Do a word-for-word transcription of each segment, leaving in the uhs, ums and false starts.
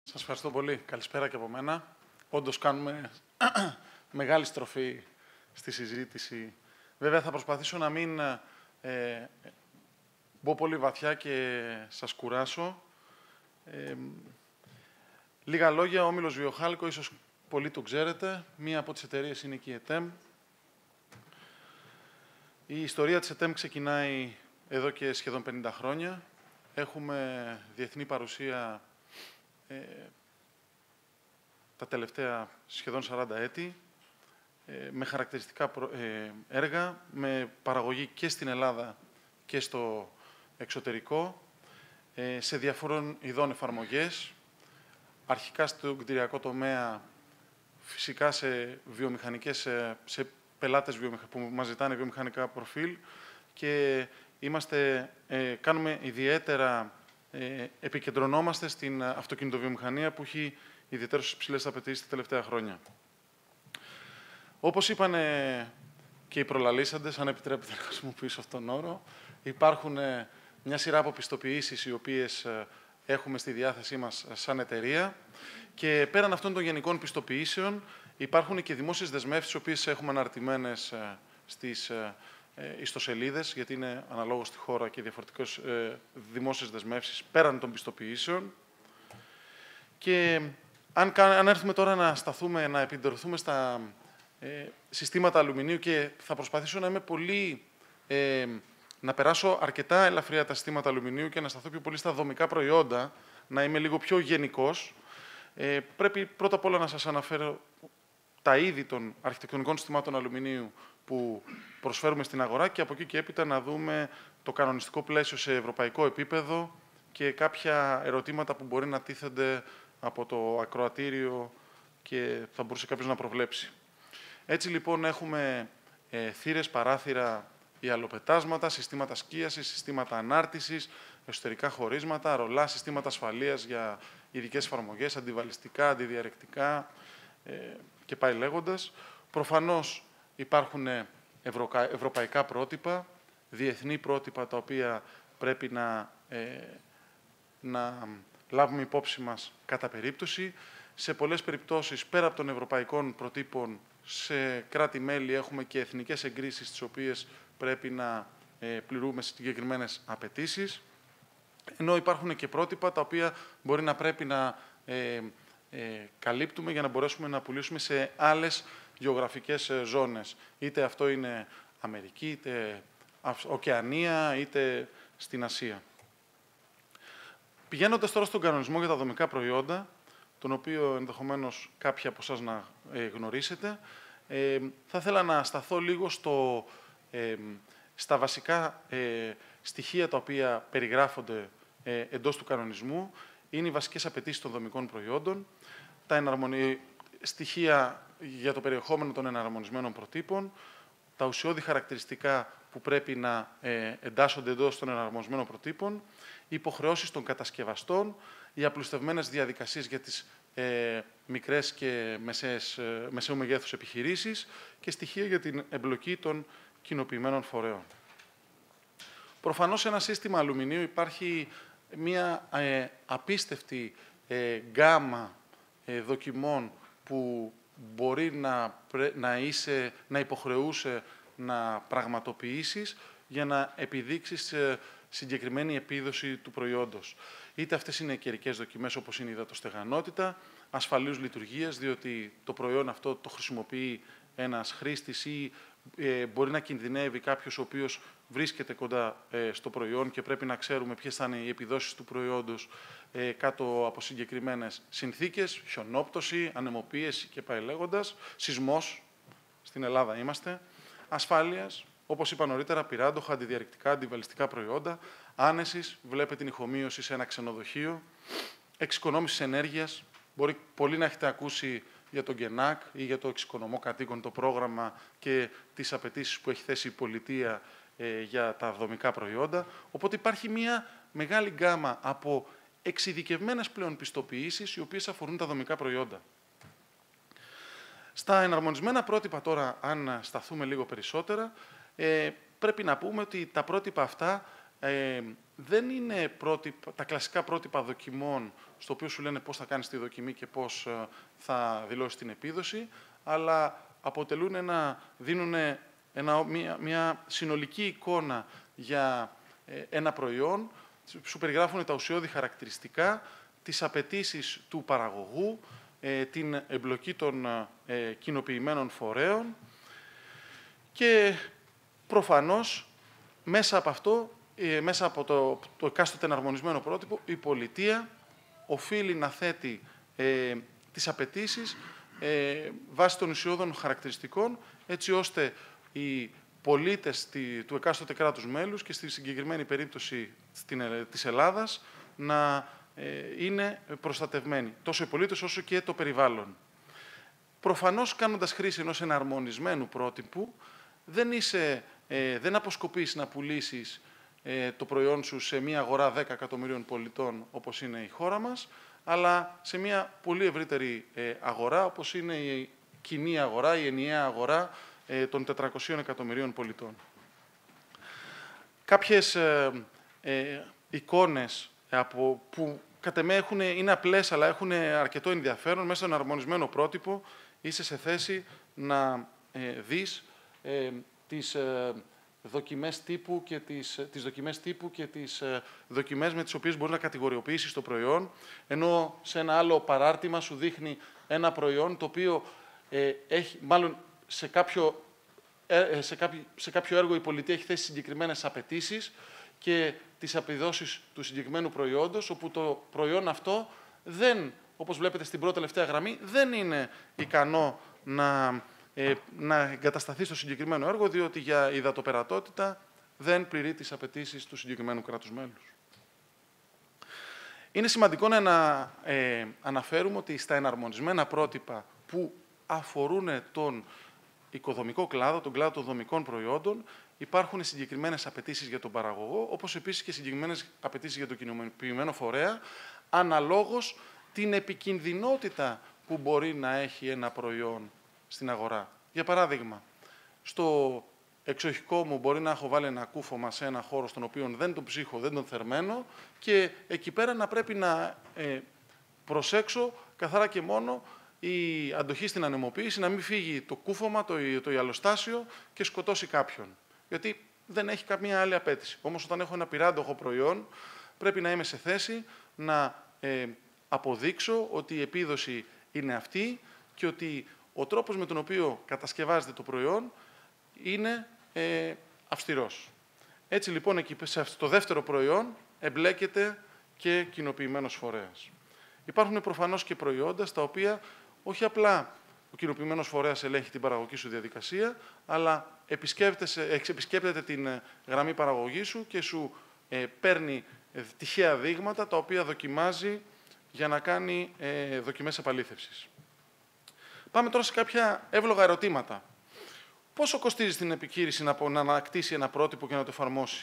Σας ευχαριστώ πολύ. Καλησπέρα και από μένα. Όντως κάνουμε μεγάλη στροφή στη συζήτηση. Βέβαια θα προσπαθήσω να μην ε, μπω πολύ βαθιά και σας κουράσω. Ε, λίγα λόγια, ο Όμιλος Βιοχάλκο, ίσως πολλοί το ξέρετε. Μία από τις εταιρείες είναι και η ΕΤΕΜ. Η ιστορία της ΕΤΕΜ ξεκινάει εδώ και σχεδόν πενήντα χρόνια. Έχουμε διεθνή παρουσία ε, τα τελευταία σχεδόν σαράντα έτη, ε, με χαρακτηριστικά ε, έργα, με παραγωγή και στην Ελλάδα και στο εξωτερικό, ε, σε διαφόρων ειδών εφαρμογές, αρχικά στο κτηριακό τομέα, φυσικά σε, βιομηχανικές, σε, σε πελάτες που μας ζητάνε βιομηχανικά προφίλ και είμαστε, ε, κάνουμε ιδιαίτερα, ε, επικεντρωνόμαστε στην αυτοκινητοβιομηχανία που έχει ιδιαίτερως υψηλές απαιτήσεις τα τελευταία χρόνια. Όπως είπαν και οι προλαλήσαντες, αν επιτρέπετε να χρησιμοποιήσω αυτόν τον όρο, υπάρχουν μια σειρά από πιστοποιήσεις οι οποίες έχουμε στη διάθεσή μας σαν εταιρεία και πέραν αυτών των γενικών πιστοποιήσεων υπάρχουν και δημόσιες δεσμεύσεις, τις οποίες έχουμε αναρτημένες στις ιστοσελίδες, γιατί είναι αναλόγως στη χώρα και διαφορετικές δημόσιες δεσμεύσεις πέραν των πιστοποιήσεων. Και αν, αν έρθουμε τώρα να σταθούμε, να επικεντρωθούμε στα ε, συστήματα αλουμινίου και θα προσπαθήσω να είμαι πολύ, ε, να περάσω αρκετά ελαφριά τα συστήματα αλουμινίου και να σταθώ πιο πολύ στα δομικά προϊόντα, να είμαι λίγο πιο γενικός, ε, πρέπει πρώτα απ' όλα να σας αναφέρω τα είδη των αρχιτεκτονικών συστημάτων αλουμινίου που προσφέρουμε στην αγορά και από εκεί και έπειτα να δούμε το κανονιστικό πλαίσιο σε ευρωπαϊκό επίπεδο και κάποια ερωτήματα που μπορεί να τίθενται από το ακροατήριο και θα μπορούσε κάποιος να προβλέψει. Έτσι λοιπόν έχουμε ε, θύρες, παράθυρα, ιαλοπετάσματα, συστήματα σκίασης, συστήματα ανάρτησης, εσωτερικά χωρίσματα, ρολά, συστήματα ασφαλείας για ειδικές εφαρμογές, αντιβαλιστικά, αντιδιαρρεκτικά ε, και πάει λέγοντας. Προφανώς υπάρχουν ευρωπα... ευρωπαϊκά πρότυπα, διεθνή πρότυπα τα οποία πρέπει να, ε, να λάβουμε υπόψη μας κατά περίπτωση. Σε πολλές περιπτώσεις, πέρα από των ευρωπαϊκών προτύπων, σε κράτη-μέλη έχουμε και εθνικές εγκρίσεις, τις οποίες πρέπει να ε, πληρούμε συγκεκριμένες απαιτήσεις. Ενώ υπάρχουν και πρότυπα, τα οποία μπορεί να πρέπει να ε, ε, καλύπτουμε για να μπορέσουμε να πουλήσουμε σε άλλες γεωγραφικές ζώνες. Είτε αυτό είναι Αμερική, είτε Οκεανία, είτε στην Ασία. Πηγαίνοντας τώρα στον κανονισμό για τα δομικά προϊόντα, τον οποίο ενδεχομένως κάποιοι από εσάς να ε, γνωρίσετε, ε, θα ήθελα να σταθώ λίγο στο, ε, στα βασικά ε, στοιχεία τα οποία περιγράφονται ε, εντός του κανονισμού. Είναι οι βασικές απαιτήσεις των δομικών προϊόντων, τα εναρμονι... στοιχεία για το περιεχόμενο των εναρμονισμένων προτύπων, τα ουσιώδη χαρακτηριστικά που πρέπει να ε, εντάσσονται εντός των εναρμονισμένων προτύπων, οι υποχρεώσεις των κατασκευαστών, οι απλουστευμένες διαδικασίες για τις ε, μικρές και μεσαίες, ε, μεσαίου μεγέθους επιχειρήσεις και στοιχεία για την εμπλοκή των κοινοποιημένων φορέων. Προφανώς σε ένα σύστημα αλουμινίου υπάρχει μια ε, απίστευτη ε, γκάμα ε, δοκιμών που μπορεί να, να, είσαι, να υποχρεούσε να πραγματοποιήσεις για να επιδείξεις ε, συγκεκριμένη επίδοση του προϊόντος. Είτε αυτές είναι καιρικές δοκιμές, όπως είναι η υδατοστεγανότητα, ασφαλούς λειτουργίας, διότι το προϊόν αυτό το χρησιμοποιεί ένας χρήστης ή ε, μπορεί να κινδυνεύει κάποιος ο οποίος βρίσκεται κοντά ε, στο προϊόν και πρέπει να ξέρουμε ποιες θα είναι οι επιδόσεις του προϊόντος ε, κάτω από συγκεκριμένες συνθήκες, χιονόπτωση, ανεμοποίηση και πάει λέγοντας, σεισμός, στην Ελλάδα είμαστε, ασφάλειας, όπως είπα νωρίτερα, πυράντοχα, αντιδιαρρηκτικά, αντιβαλιστικά προϊόντα, άνεσης, βλέπετε την ηχομοίωση σε ένα ξενοδοχείο, εξοικονόμηση ενέργειας. Μπορεί πολύ να έχετε ακούσει για τον ΚΕΝΑΚ ή για το εξοικονομό κατοίκων, το πρόγραμμα και τις απαιτήσεις που έχει θέσει η πολιτεία ε, για τα δομικά προϊόντα. Οπότε υπάρχει μια μεγάλη γκάμα από εξειδικευμένες πλέον πιστοποιήσεις, οι οποίες αφορούν τα δομικά προϊόντα. Στα εναρμονισμένα πρότυπα τώρα, αν σταθούμε λίγο περισσότερα, ε, πρέπει να πούμε ότι τα πρότυπα αυτά ε, δεν είναι πρότυπα, τα κλασικά πρότυπα δοκιμών, στο οποίο σου λένε πώς θα κάνεις τη δοκιμή και πώς ε, θα δηλώσεις την επίδοση, αλλά αποτελούν ένα, δίνουν ένα, μια, μια συνολική εικόνα για ε, ένα προϊόν, σου περιγράφουν τα ουσιώδη χαρακτηριστικά, τις απαιτήσεις του παραγωγού, ε, την εμπλοκή των ε, κοινοποιημένων φορέων και προφανώς μέσα από αυτό, ε, μέσα από το, το εκάστοτε εναρμονισμένο πρότυπο, η πολιτεία οφείλει να θέτει ε, τις απαιτήσεις ε, βάσει των ουσιώδων χαρακτηριστικών, έτσι ώστε οι πολίτες του εκάστοτε κράτους μέλους και στη συγκεκριμένη περίπτωση της Ελλάδας να είναι προστατευμένοι, τόσο οι πολίτες όσο και το περιβάλλον. Προφανώς, κάνοντας χρήση ενός εναρμονισμένου πρότυπου, δεν, είσαι, ε, δεν αποσκοπείς να πουλήσεις ε, το προϊόν σου σε μια αγορά δέκα εκατομμυρίων πολιτών, όπως είναι η χώρα μας, αλλά σε μια πολύ ευρύτερη ε, αγορά, όπως είναι η κοινή αγορά, η ενιαία αγορά ε, των τετρακοσίων εκατομμυρίων πολιτών. Κάποιες ε, ε, εικόνες από, που κατ' εμέ έχουν, είναι απλές, αλλά έχουν αρκετό ενδιαφέρον. Μέσα στον αρμονισμένο πρότυπο είσαι σε θέση να ε, δεις ε, τις ε, δοκιμές τύπου και τις, τις δοκιμές τύπου και τις ε, δοκιμές με τις οποίες μπορεί να κατηγοριοποιήσεις το προϊόν, ενώ σε ένα άλλο παράρτημα σου δείχνει ένα προϊόν το οποίο ε, έχει, μάλλον σε κάποιο, ε, σε, κάποιο, σε κάποιο έργο η πολιτεία έχει θέσει συγκεκριμένες απαιτήσεις και τις επιδόσεις του συγκεκριμένου προϊόντος, όπου το προϊόν αυτό δεν, όπως βλέπετε στην πρώτη τελευταία γραμμή, δεν είναι ικανό να, ε, να εγκατασταθεί στο συγκεκριμένο έργο, διότι για υδατοπερατότητα δεν πληρεί τις απαιτήσεις του συγκεκριμένου κράτους μέλους. Είναι σημαντικό να ε, αναφέρουμε ότι στα εναρμονισμένα πρότυπα που αφορούν τον οικοδομικό κλάδο, τον κλάδο των δομικών προϊόντων, υπάρχουν συγκεκριμένες απαιτήσεις για τον παραγωγό, όπως επίσης και συγκεκριμένες απαιτήσεις για τον κοινοποιημένο φορέα, αναλόγως την επικινδυνότητα που μπορεί να έχει ένα προϊόν στην αγορά. Για παράδειγμα, στο εξοχικό μου μπορεί να έχω βάλει ένα κούφωμα σε ένα χώρο στον οποίο δεν τον ψύχω, δεν τον θερμαίνω και εκεί πέρα να πρέπει να ε, προσέξω καθαρά και μόνο η αντοχή στην ανεμοποίηση, να μην φύγει το κούφωμα, το, το ιαλοστάσιο και σκοτώσει κάποιον. Γιατί δεν έχει καμία άλλη απέτηση. Όμως, όταν έχω ένα πυράντοχο προϊόν, πρέπει να είμαι σε θέση να ε, αποδείξω ότι η επίδοση είναι αυτή και ότι ο τρόπος με τον οποίο κατασκευάζεται το προϊόν είναι ε, αυστηρός. Έτσι, λοιπόν, εκεί, στο δεύτερο προϊόν εμπλέκεται και κοινοποιημένος φορέας. Υπάρχουν προφανώς και προϊόντα στα οποία όχι απλά ο κοινοποιημένος φορέας ελέγχει την παραγωγική σου διαδικασία, αλλά επισκέπτεται την γραμμή παραγωγής σου και σου ε, παίρνει ε, τυχαία δείγματα, τα οποία δοκιμάζει για να κάνει ε, δοκιμές επαλήθευσης. Πάμε τώρα σε κάποια εύλογα ερωτήματα. Πόσο κοστίζει στην επιχείρηση να, να ανακτήσει ένα πρότυπο και να το εφαρμόσει?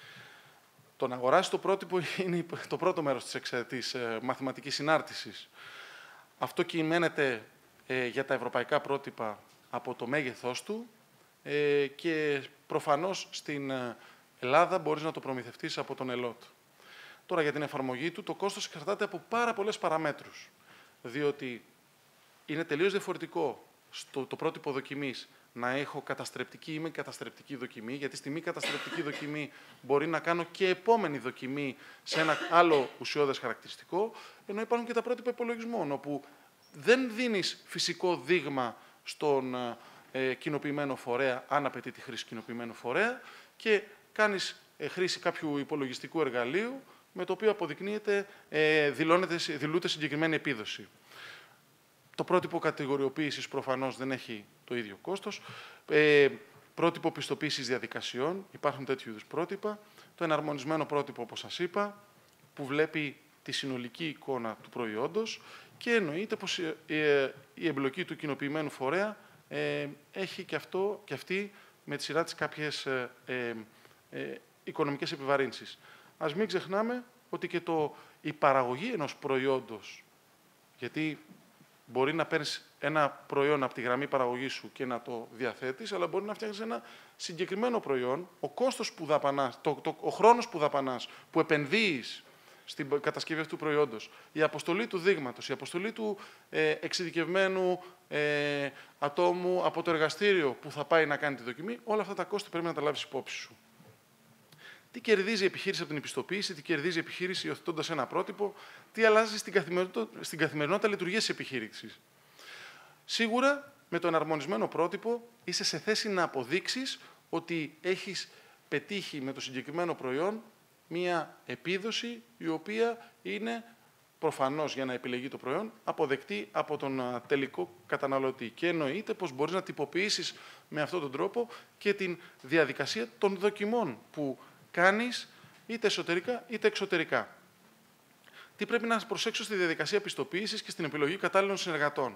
Το να αγοράσει το πρότυπο είναι το πρώτο μέρος της, εξ, της ε, μαθηματικής συνάρτησης. Αυτό κυμαίνεται ε, για τα ευρωπαϊκά πρότυπα από το μέγεθός του ε, και προφανώς στην Ελλάδα μπορείς να το προμηθευτείς από τον ΕΛΟΤ. Τώρα, για την εφαρμογή του, το κόστος εξαρτάται από πάρα πολλές παραμέτρους, διότι είναι τελείως διαφορετικό στο το πρότυπο δοκιμής να έχω καταστρεπτική ή μη καταστρεπτική δοκιμή, γιατί στη μη καταστρεπτική δοκιμή μπορεί να κάνω και επόμενη δοκιμή σε ένα άλλο ουσιώδες χαρακτηριστικό, ενώ υπάρχουν και τα πρότυπα υπολογισμών, όπου δεν δίνεις φυσικό δείγμα στον ε, κοινοποιημένο φορέα, αν απαιτεί τη χρήση κοινοποιημένου φορέα, και κάνεις ε, χρήση κάποιου υπολογιστικού εργαλείου, με το οποίο αποδεικνύεται, ε, δηλώνεται, δηλούται συγκεκριμένη επίδοση. Το πρότυπο κατηγοριοποίησης προφανώς δεν έχει το ίδιο κόστος. Ε, πρότυπο πιστοποίησης διαδικασιών, υπάρχουν τέτοιου είδους πρότυπα. Το εναρμονισμένο πρότυπο, όπως σας είπα, που βλέπει τη συνολική εικόνα του προϊόντος και εννοείται πως ε, η εμπλοκή του κοινοποιημένου φορέα ε, έχει και, αυτό, και αυτή με τη σειρά της κάποιες ε, ε, ε, οικονομικές επιβαρύνσεις. Ας μην ξεχνάμε ότι και το, η παραγωγή ενός προϊόντος, γιατί Μπορεί να παίρνεις ένα προϊόν από τη γραμμή παραγωγής σου και να το διαθέτεις, αλλά μπορεί να φτιάχνεις ένα συγκεκριμένο προϊόν. Ο κόστος που δαπανάς, το, το, ο χρόνος που δαπανάς, που επενδύεις στην κατασκευή αυτού του προϊόντος, η αποστολή του δείγματος, η αποστολή του ε, εξειδικευμένου ε, ατόμου από το εργαστήριο που θα πάει να κάνει τη δοκιμή, όλα αυτά τα κόστη πρέπει να τα λάβεις υπόψη σου. Τι κερδίζει η επιχείρηση από την επιστοποίηση, τι κερδίζει η επιχείρηση υιοθετώντας ένα πρότυπο, τι αλλάζει στην καθημερινότητα, στην καθημερινότητα λειτουργίας της επιχείρησης. Σίγουρα, με το εναρμονισμένο πρότυπο, είσαι σε θέση να αποδείξεις ότι έχεις πετύχει με το συγκεκριμένο προϊόν μία επίδοση η οποία είναι προφανώς, για να επιλεγεί το προϊόν, αποδεκτή από τον τελικό καταναλωτή. Και εννοείται πως μπορείς να τυποποιήσεις με αυτόν τον τρόπο και την διαδικασία των δοκιμών που κάνεις είτε εσωτερικά είτε εξωτερικά. Τι πρέπει να προσέξω στη διαδικασία πιστοποίησης και στην επιλογή κατάλληλων συνεργατών.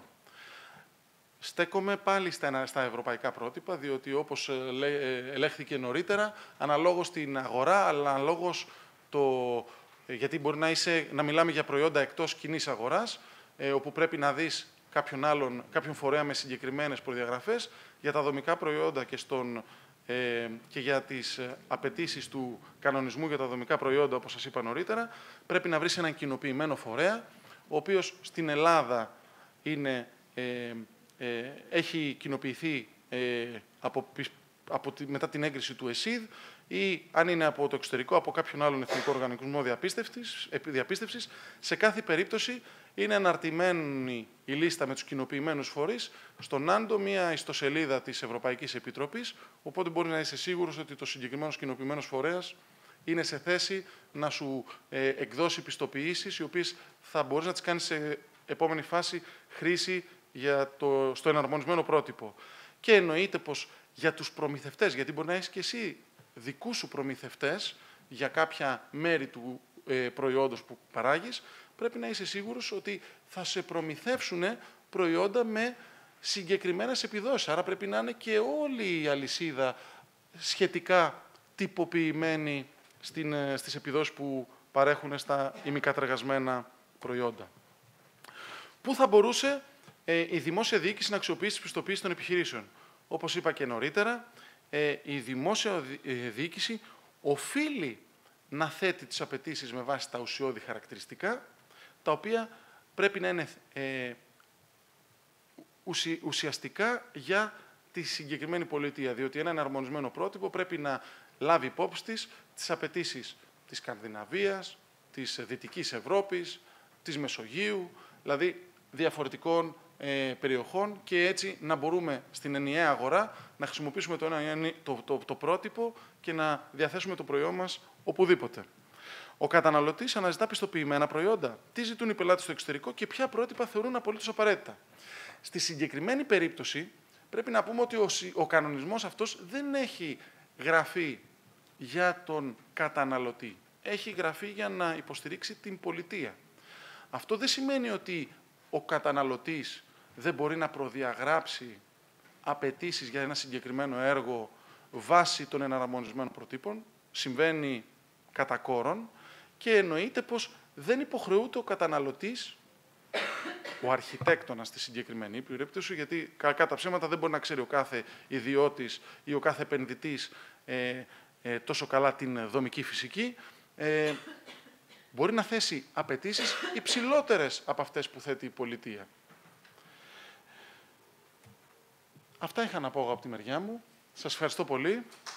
Στέκομαι πάλι στα ευρωπαϊκά πρότυπα, διότι όπως ελέγχθηκε νωρίτερα, αναλόγως την αγορά, αλλά αναλόγως το... γιατί μπορεί να, είσαι, να μιλάμε για προϊόντα εκτός κοινής αγοράς, όπου πρέπει να δεις κάποιον, άλλον, κάποιον φορέα με συγκεκριμένες προδιαγραφές, για τα δομικά προϊόντα και, στον, ε, και για τις απαιτήσεις του κανονισμού για τα δομικά προϊόντα, όπως σας είπα νωρίτερα, πρέπει να βρεις έναν κοινοποιημένο φορέα, ο οποίος στην Ελλάδα είναι... Ε, Ε, έχει κοινοποιηθεί ε, από, από, μετά την έγκριση του ΕΣΥΔ ή αν είναι από το εξωτερικό, από κάποιον άλλον εθνικό οργανισμό διαπίστευσης, διαπίστευσης. Σε κάθε περίπτωση είναι αναρτημένη η λίστα με τους κοινοποιημένους φορείς στον Άντο, μια ιστοσελίδα της Ευρωπαϊκής Επιτροπής, οπότε μπορεί να είσαι σίγουρος ότι το συγκεκριμένος κοινοποιημένος φορέας είναι σε θέση να σου ε, εκδώσει πιστοποιήσεις, οι οποίες θα μπορείς να τις κάνεις σε επόμενη φάση χρήση για το, στο εναρμονισμένο πρότυπο. Και εννοείται πως για τους προμηθευτές, γιατί μπορεί να έχεις και εσύ δικούς σου προμηθευτές για κάποια μέρη του ε, προϊόντος που παράγεις, πρέπει να είσαι σίγουρος ότι θα σε προμηθεύσουν προϊόντα με συγκεκριμένες επιδόσεις. Άρα πρέπει να είναι και όλη η αλυσίδα σχετικά τυποποιημένη στην, ε, στις επιδόσεις που παρέχουν στα ημικατεργασμένα προϊόντα. Πού θα μπορούσε η δημόσια διοίκηση να αξιοποιήσει τις πιστοποιήσεις των επιχειρήσεων? Όπως είπα και νωρίτερα, η δημόσια διοίκηση οφείλει να θέτει τις απαιτήσεις με βάση τα ουσιώδη χαρακτηριστικά, τα οποία πρέπει να είναι ουσιαστικά για τη συγκεκριμένη πολιτεία, διότι ένα εναρμονισμένο πρότυπο πρέπει να λάβει υπόψη της τις απαιτήσεις της Σκανδιναβίας, της Δυτικής Ευρώπης, της Μεσογείου, δηλαδή διαφορετικών ε, περιοχών, και έτσι να μπορούμε στην ενιαία αγορά να χρησιμοποιήσουμε το, ένα, το, το, το πρότυπο και να διαθέσουμε το προϊόν μας οπουδήποτε. Ο καταναλωτής αναζητά πιστοποιημένα προϊόντα. Τι ζητούν οι πελάτες στο εξωτερικό και ποια πρότυπα θεωρούν απολύτως απαραίτητα. Στη συγκεκριμένη περίπτωση πρέπει να πούμε ότι ο, ο κανονισμός αυτός δεν έχει γραφεί για τον καταναλωτή. Έχει γραφεί για να υποστηρίξει την πολιτεία. Αυτό δεν σημαίνει ότι ο καταναλωτής δεν μπορεί να προδιαγράψει απαιτήσεις για ένα συγκεκριμένο έργο βάσει των εναρμονισμένων προτύπων. Συμβαίνει κατά κόρον και εννοείται πως δεν υποχρεούται ο καταναλωτής, ο αρχιτέκτονας στη συγκεκριμένη περίπτωση, γιατί κακά τα ψέματα δεν μπορεί να ξέρει ο κάθε ιδιώτης ή ο κάθε επενδυτής ε, ε, τόσο καλά την δομική φυσική, ε, μπορεί να θέσει απαιτήσεις υψηλότερες από αυτές που θέτει η πολιτεία. Αυτά είχα να πω από τη μεριά μου. Σας ευχαριστώ πολύ.